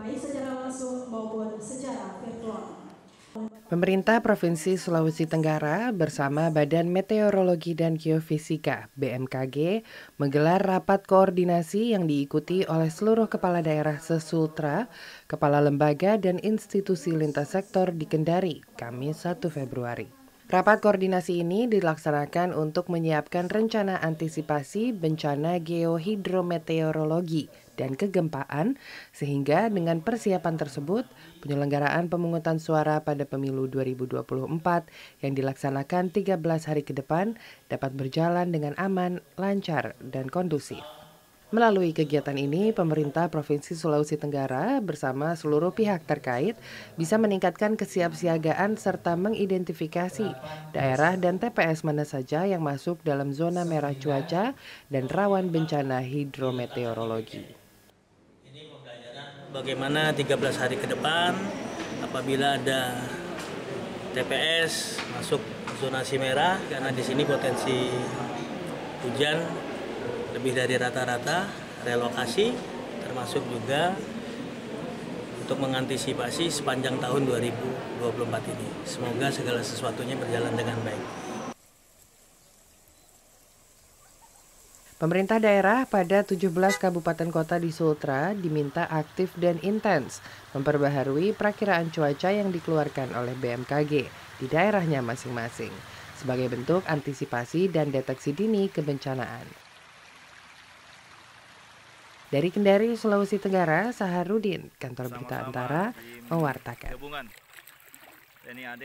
baik secara langsung maupun secara virtual. Pemerintah Provinsi Sulawesi Tenggara bersama Badan Meteorologi dan Geofisika (BMKG) menggelar rapat koordinasi yang diikuti oleh seluruh kepala daerah se-Sultra, kepala lembaga dan institusi lintas sektor di Kendari, Kamis 1 Februari. Rapat koordinasi ini dilaksanakan untuk menyiapkan rencana antisipasi bencana geohidrometeorologi dan kegempaan, sehingga dengan persiapan tersebut, penyelenggaraan pemungutan suara pada pemilu 2024 yang dilaksanakan 13 hari ke depan dapat berjalan dengan aman, lancar, dan kondusif. Melalui kegiatan ini, pemerintah Provinsi Sulawesi Tenggara bersama seluruh pihak terkait bisa meningkatkan kesiapsiagaan serta mengidentifikasi daerah dan TPS mana saja yang masuk dalam zona merah cuaca dan rawan bencana hidrometeorologi. Ini pembelajaran bagaimana 13 hari ke depan apabila ada TPS masuk zonasi merah, karena di sini potensi hujan lebih dari rata-rata, relokasi termasuk juga untuk mengantisipasi sepanjang tahun 2024 ini. Semoga segala sesuatunya berjalan dengan baik. Pemerintah daerah pada 17 kabupaten kota di Sultra diminta aktif dan intens memperbaharui perakiraan cuaca yang dikeluarkan oleh BMKG di daerahnya masing-masing sebagai bentuk antisipasi dan deteksi dini kebencanaan. Dari Kendari, Sulawesi Tenggara, Saharudin, Kantor Berita Antara, mewartakan.